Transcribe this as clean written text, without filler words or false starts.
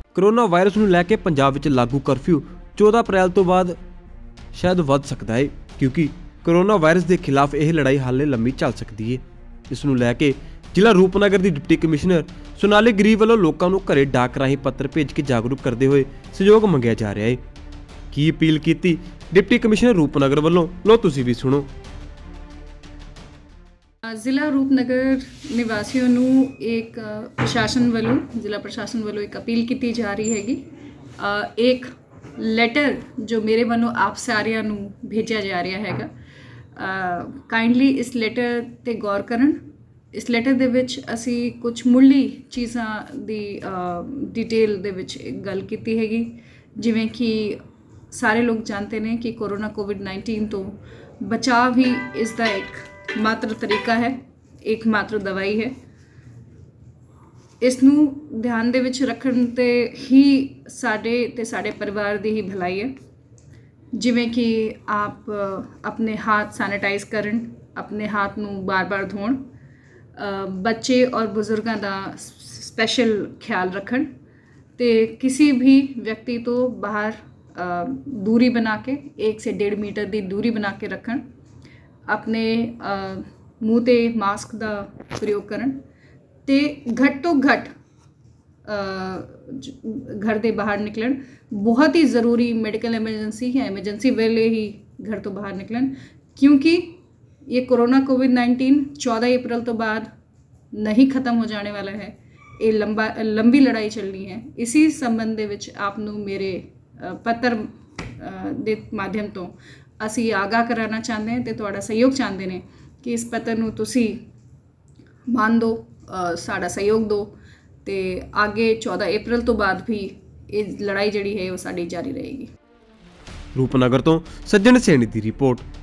Corona virus ਨੂੰ ਲੈ ਕੇ ਪੰਜਾਬ ਵਿੱਚ ਲਾਗੂ ਕਰਫਿਊ 14 ਅਪ੍ਰੈਲ ਤੋਂ ਬਾਅਦ ਸ਼ਾਇਦ ਵੱਧ ਸਕਦਾ ਹੈ ਕਿਉਂਕਿ कोरोना वायरस के खिलाफ यह लड़ाई हाले लंबी चल सकती है। इस नूं लैके जिला रूपनगर की डिप्टी कमिश्नर सोनाली गिरी वालों लोगों को घरे डाक राही पत्र भेज के जागरूक करते हुए सहयोग मंगया जा रहा है। की अपील की डिप्टी कमिश्नर रूपनगर वालों लो तुसीं भी सुनो। जिला रूपनगर निवासियों नूं एक प्रशासन वालों जिला प्रशासन वालों एक अपील की जा रही हैगी। एक लैटर जो मेरे वालों आप सारिਆਂ ਨੂੰ भेजा जा रहा हैगा। काइंडली इस लैटर ते गौर करन। इस लैटर दे विच असी कुछ मुढ़ली चीज़ां दी डिटेल दे विच गल कीती हैगी, जिवें कि सारे लोग जानते हैं कि कोरोना कोविड-19 तो बचाव ही इसका एक मात्र तरीका है, एक मात्र दवाई है। इस नूं ध्यान दे विच रखण ते ही साडे ते साडे परिवार दी ही भलाई है। जिवें कि आप अपने हाथ सैनिटाइज करन, अपने हाथ नूं बार बार धोण, बच्चे और बुजुर्गों का स्पैशल ख्याल रखन ते किसी भी व्यक्ति तो बाहर दूरी बना के 1 से 1.5 मीटर की दूरी बना के रखन, अपने मूँह ते मास्क का प्रयोग करन ते घट तो घट घर के बाहर निकलन। बहुत ही ज़रूरी मेडिकल एमरजेंसी या एमरजेंसी वेले ही घर तो बाहर निकलन, क्योंकि ये कोरोना कोविड-19 14 अप्रैल तो बाद नहीं ख़त्म हो जाने वाला है। ये लंबी लड़ाई चलनी है। इसी संबंध दे विच आप नूं मेरे पत्र दे माध्यम तो असी आगाह कराना चाहते हैं ते तुहाडा सहयोग चाहते हैं कि इस पत्र नूं तुसी मान दो, साडा सहयोग दो ते आगे 14 अप्रैल तो बाद भी ये लड़ाई जिहड़ी है वो साडी जारी रहेगी। रूपनगर तो सज्जन सैनी की रिपोर्ट।